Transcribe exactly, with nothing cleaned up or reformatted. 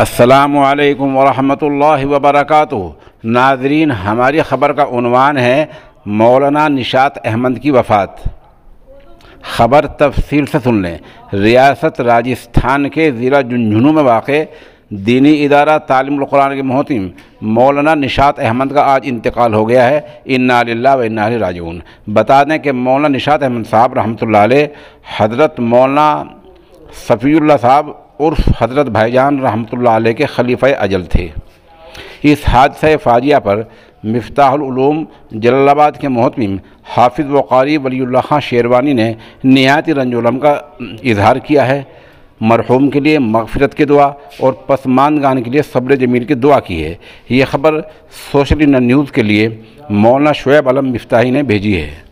अस्सलामु अलैकुम वरहमतुल्लाहि वबरकातुहू। नाज़रीन, हमारी ख़बर का उन्वान है मौलाना निशात अहमद की वफ़ात। ख़बर तफसील से सुन लें। रियासत राजस्थान के ज़िला झुंझुनू में वाक़े दीनी इदारा तालीमुल कुरान के मोहतिम मौलाना निशात अहमद का आज इंतकाल हो गया है। इन्ना लिल्लाहि व इन्ना इलैहि राजिऊन। बता दें कि मौलाना निशात अहमद साहब रहमतुल्लाह अलैह हज़रत मौलाना सफ़ीउल्लाह साहब उर्फ़ हज़रत भाईजान रहमतुल्लाह अलैह के खलीफ़ा अजल थे। इस हादसा फाजिया पर मिफ्ताहुल उलूम जलालाबाद के मोहतमिम हाफिज़ व क़ारी वलीउल्लाह खां शेरवानी ने निहायत रंजोलम का इजहार किया है। मरहूम के लिए मग़फ़िरत की दुआ और पसमानदगान के लिए सब्र जमील की दुआ की है। ये ख़बर सोशल न्यूज़ के लिए मौलाना शुएब आलम मिफ्ताही ने भेजी है।